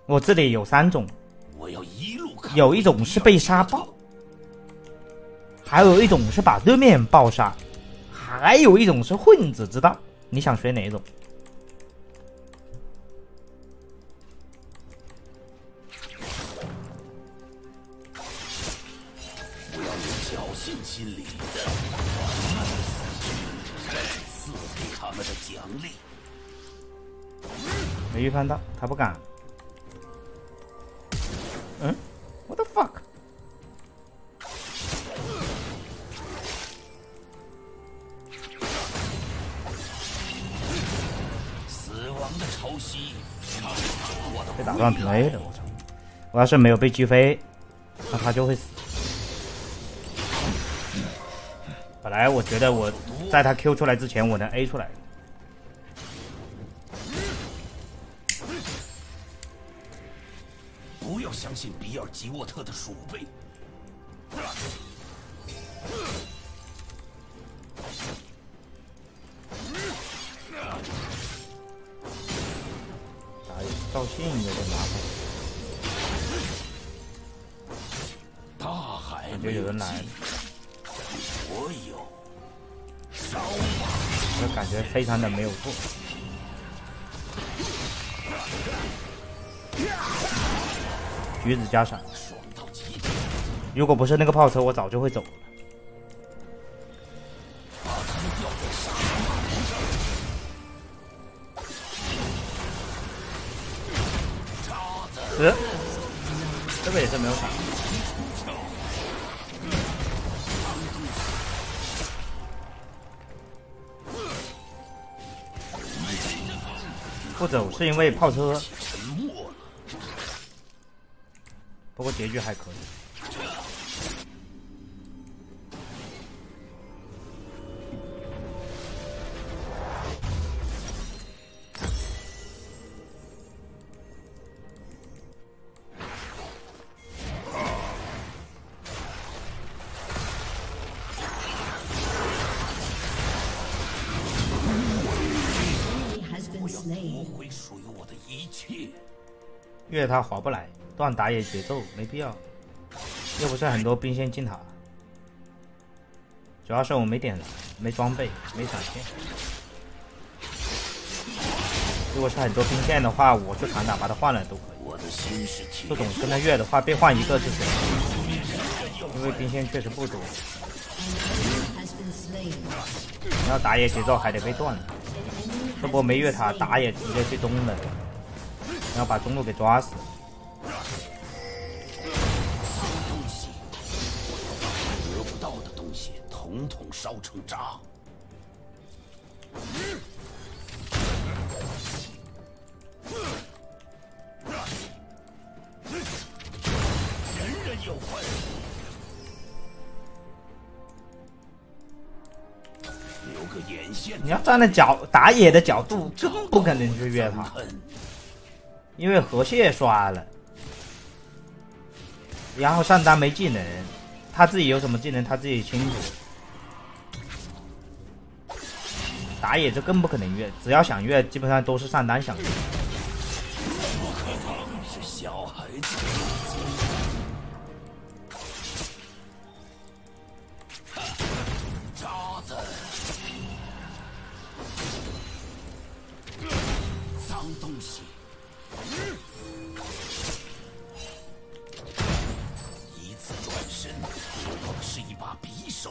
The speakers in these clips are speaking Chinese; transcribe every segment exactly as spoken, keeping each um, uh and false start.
我这里有三种， 我要一路看有一种是被杀爆，还有一种是把对面爆杀，还有一种是混子之道。你想学哪一种？ 我要有侥幸心理，慢慢死去，赐给他们的奖励。 没预判到，他不敢。嗯 ，What the fuck？ 死亡的潮汐， 被打断平 A 了，我操！我要是没有被击飞，那他就会死。本来我觉得我在他 Q 出来之前，我能 A 出来。 不要相信比尔吉沃特的鼠辈。 打赵信有点麻烦。 大海感觉有人来了， 我有烧我感觉非常的没有错。橘子加闪，如果不是那个炮车，我早就会走了。呃，这个也是没有闪。不走是因为炮车，不过结局还可以。 夺回属于我的一切。 越他划不来，断打野节奏没必要，又不是很多兵线进塔，主要是我没点燃，没装备，没闪现。如果是很多兵线的话，我去扛打把他换了都可以。 我的心是这种跟他越的话，被换一个就行，因为兵线确实不多。你要打野节奏还得被断了。这波没越塔，打野直接去中了，然后把中路给抓死。 东西，得不到的东西，统统烧成渣。人人有份。留个眼线。 你要站在角打野的角度，根本不可能去越他，因为河蟹刷了，然后上单没技能，他自己有什么技能他自己清楚。打野就更不可能越，只要想越，基本上都是上单想越。 是小孩子。渣子。脏东西。一次转身，我的是一把匕首。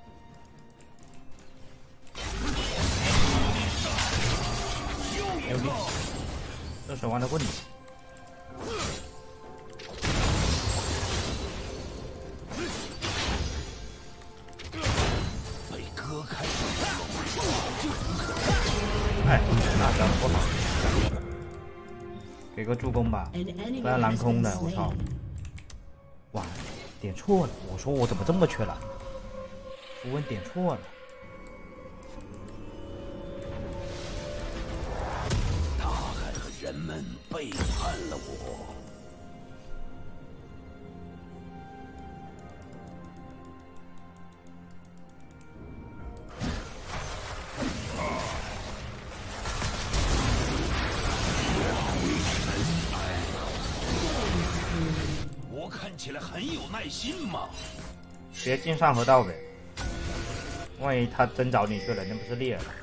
牛逼！这手腕的棍子。 被割开。 哎，那张不好。给个助攻吧，不然蓝空的，我操！哇，点错了！我说我怎么这么缺蓝？符文点错了。 大海和人们背叛了我。 看起来很有耐心嘛。 别进上河道呗，万一他真找你去了，那不是裂了？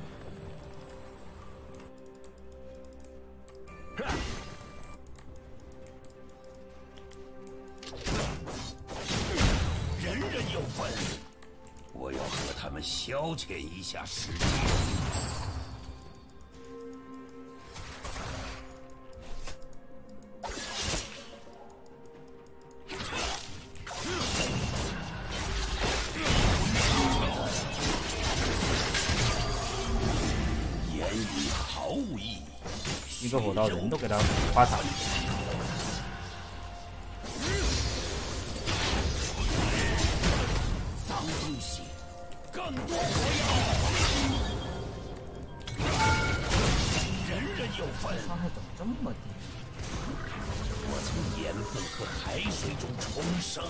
人人有份，我要和他们消遣一下时间。 一个火刀人都给他花残。 脏东西，更多火药！人人有份。 伤害怎么这么低？ 我从盐分和海水中重生。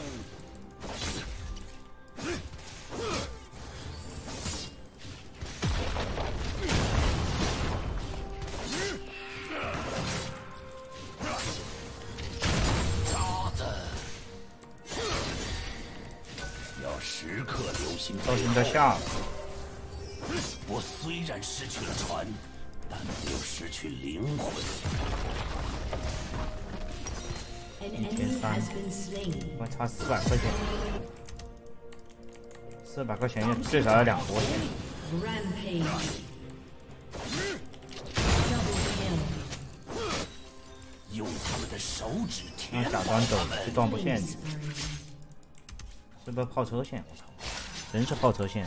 时刻留心都是在下。 我虽然失去了船，但没有失去灵魂。 一千三，我差四百块钱，四百块钱也最少要两波钱。 用他们的手指让假装走去断波线。是不是炮车线？我操，真是炮车线！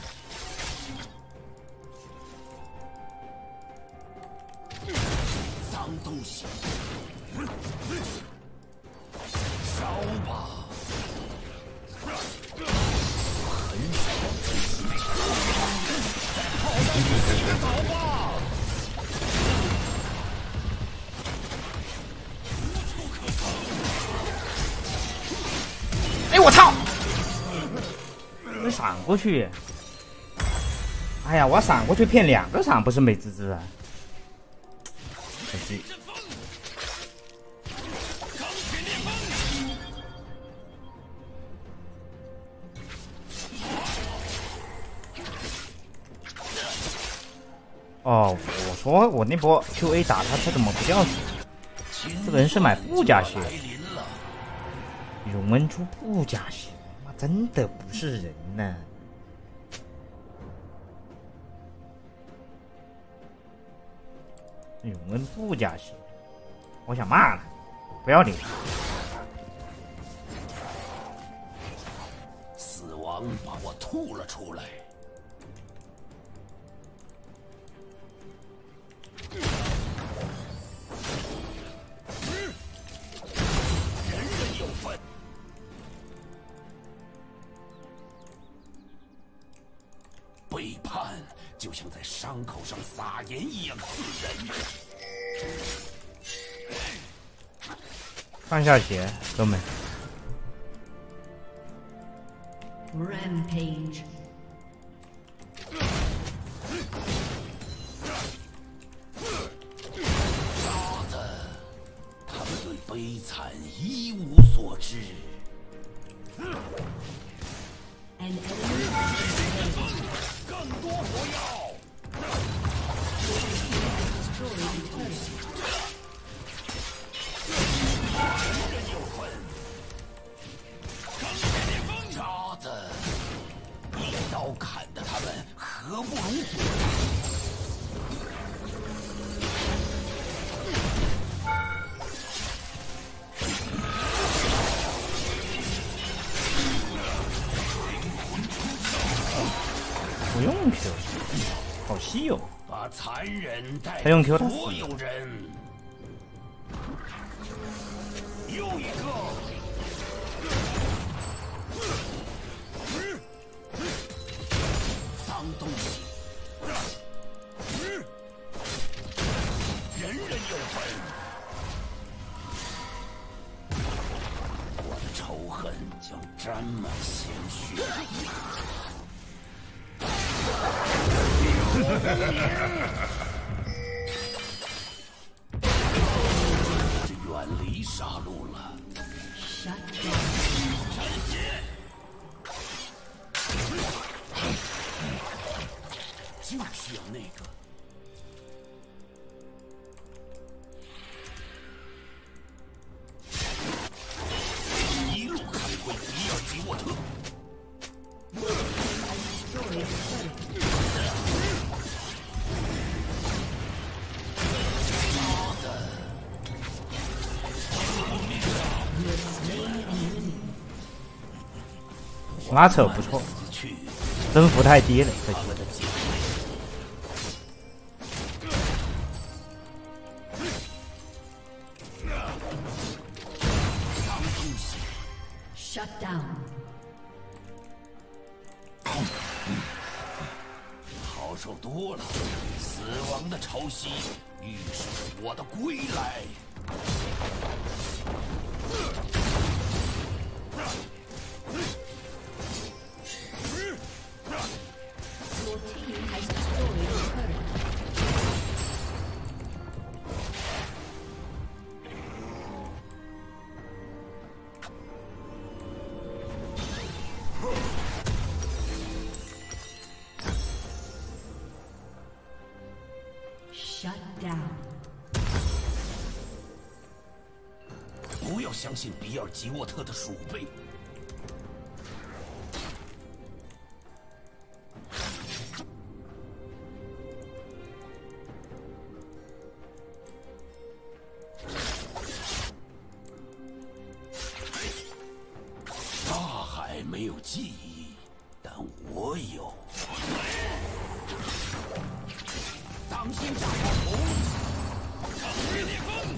脏东西，烧吧！很少这些，在炮弹里洗个澡吧！ 哎，我操！没闪过去，哎呀，我闪过去骗两个闪，不是美滋滋啊！可惜。哦，我说我那波 Q A 打他，他怎么不掉血？这个人是买布甲血，永恩出布甲血。真的不是人呐！永恩不加血，我想骂他，不要脸！ 死亡把我吐了出来。人人有份。背叛就像在伤口上撒盐一样刺人。 放下血，哥们。 Rampage。 傻子，他们对悲惨一无所知。更多火药！人人有份。渣子，一刀砍的他们何不如左？ 不用 Q， 好稀有。 把残忍带他用 Q 他死所有人。又一个。脏东西。人人有份。我的仇恨将沾满鲜血。远离杀戮了。 拉扯不错，增幅太低了，可惜。 Shut down。 好受多了，死亡的潮汐预示着我的归来。 Shut down。 不要相信比尔吉沃特的鼠辈。大海没有记忆，但我有。 当心炸药桶！整日裂风，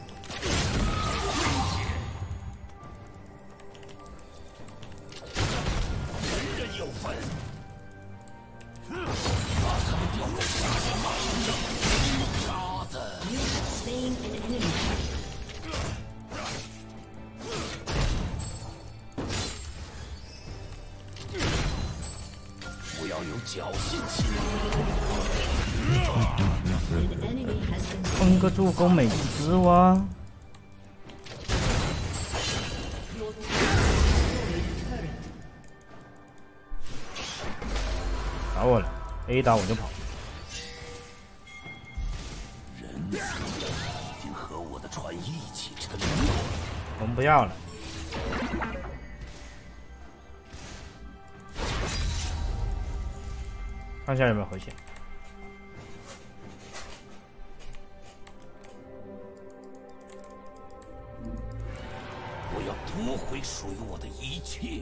人人有份。把他们吊在沙漠马路上，傻子！不要有侥幸心理。 封个助攻美滋哇！打我了 ，A 打我就跑。 人死已经和我的船一起沉没。 我们不要了。看一下有没有回血。 夺回属于我的一切。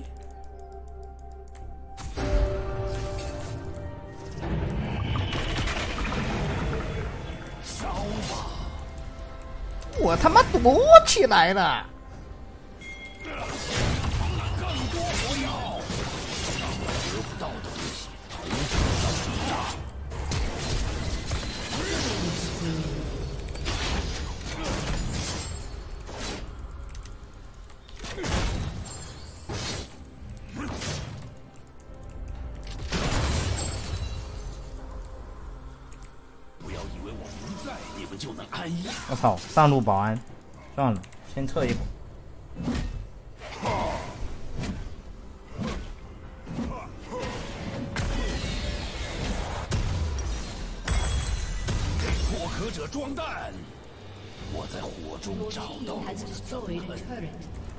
烧吧！ 我他妈躲起来了。 更多火药，让我得不到的东西统统上水炸。 就能安逸。 我操！上路保安，算了，先撤一波。 给破壳者装弹！我在火中找到了我的憎恨。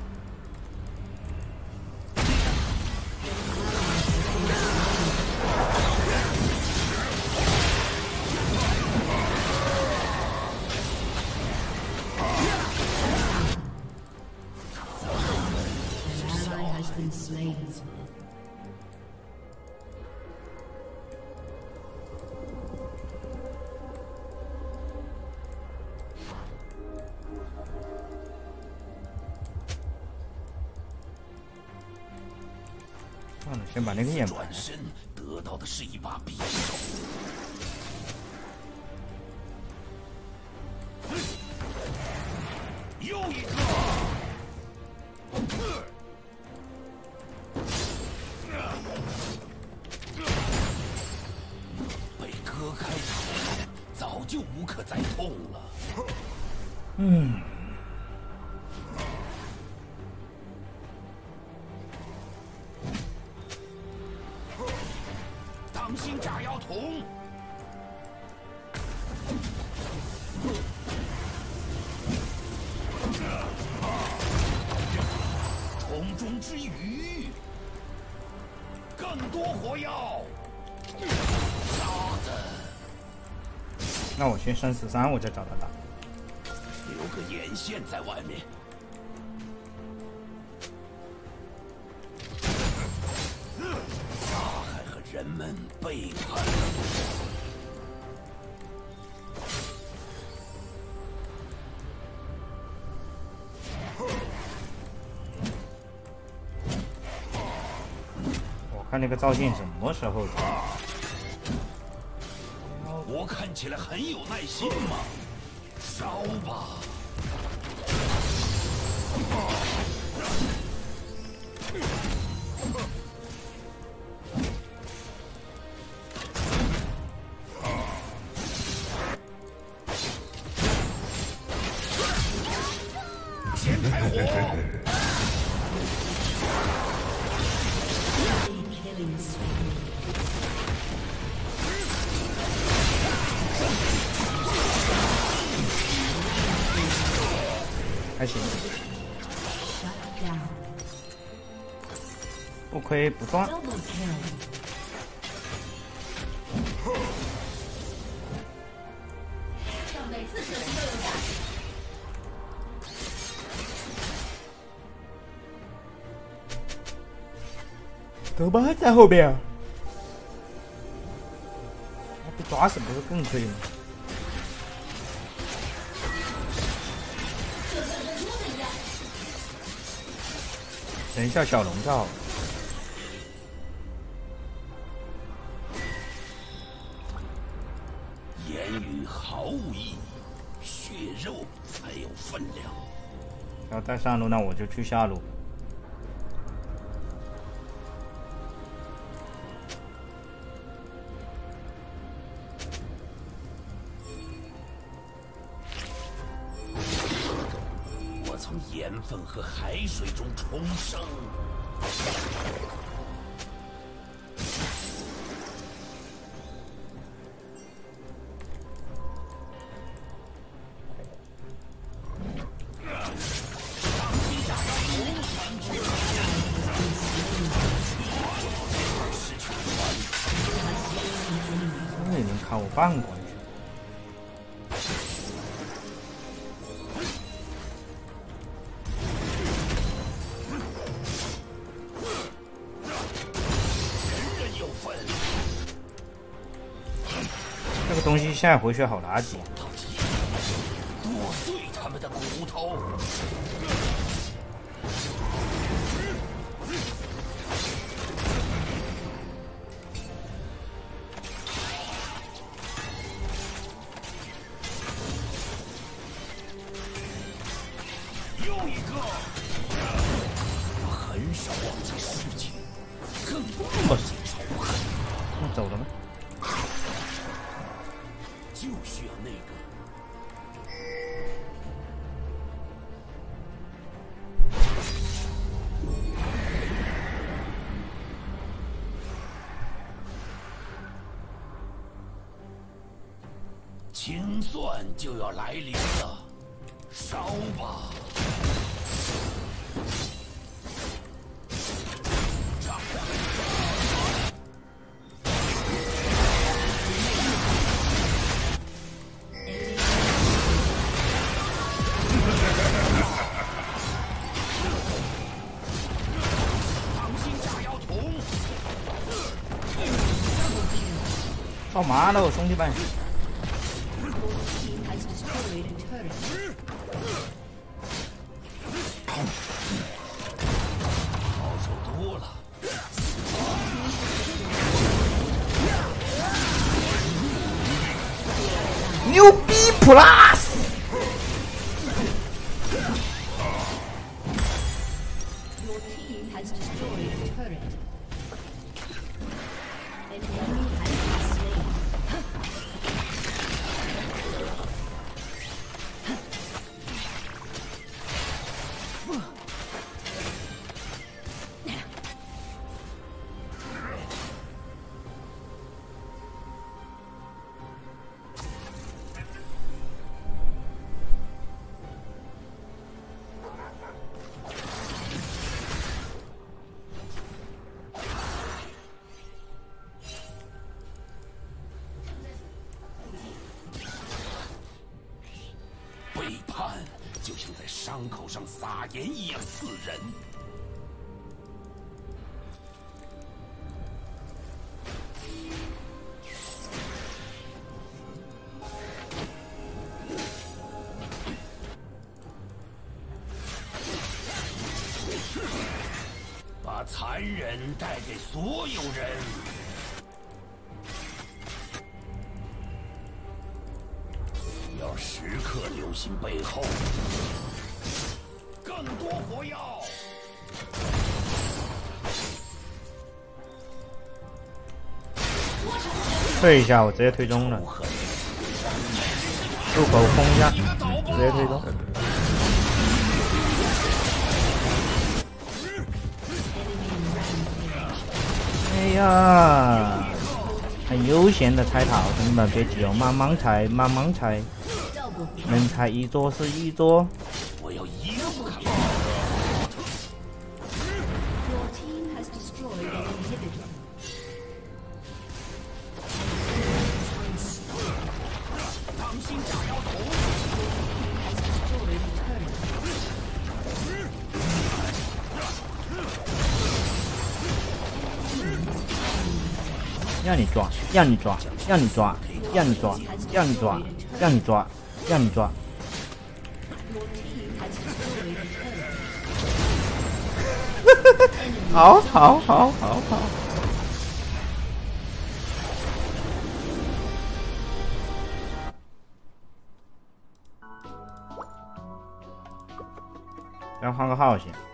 算了，先把那个眼转身得到的是一把匕首。又一个。被割开头，早就无可再痛了。 嗯。 当心炸药桶！桶中之鱼，更多火药！傻子！ 那我先升十三，我再找他打。 留个眼线在外面。 人们背叛了我。 我看那个赵信什么时候？ 我看起来很有耐心嘛，烧吧！先开火！ 还行，不亏不赚。 每次射击都有感。 德巴在后边，被抓死不是更亏吗？等一下小龙罩。 言语毫无意义，血肉才有分量。 要带上路，那我就去下路。 我从盐分和海水中重生。 这已经看我半过去。这个东西现在回血好垃圾。 剁碎他们的骨头。又一个，我很少忘记事情，更不忘记仇恨。 那走了吗？ 就需要那个。清算就要来临了，烧吧！ 干嘛喽，兄弟们！ 好受多了。 牛逼 plus！ Your team has destroyed a turret. An enemy has been slain. 背叛就像在伤口上撒盐一样刺人。 残忍带给所有人。要时刻留心背后，更多火药。 退一下，我直接推中了。入口封一下，直接推中。哎呀，很悠闲的拆塔，兄弟们别急哦，慢慢拆，慢慢拆，能拆一桌是一桌。 我要一个不看。 Your team has destroyed an inhibitor. 当心炸药头！ Has destroyed a turret. 让你抓，让你抓，让你抓，让你抓，让你抓，让你抓，让你抓。 Your team has destroyed a turret. 好好好好好。咱换个号先。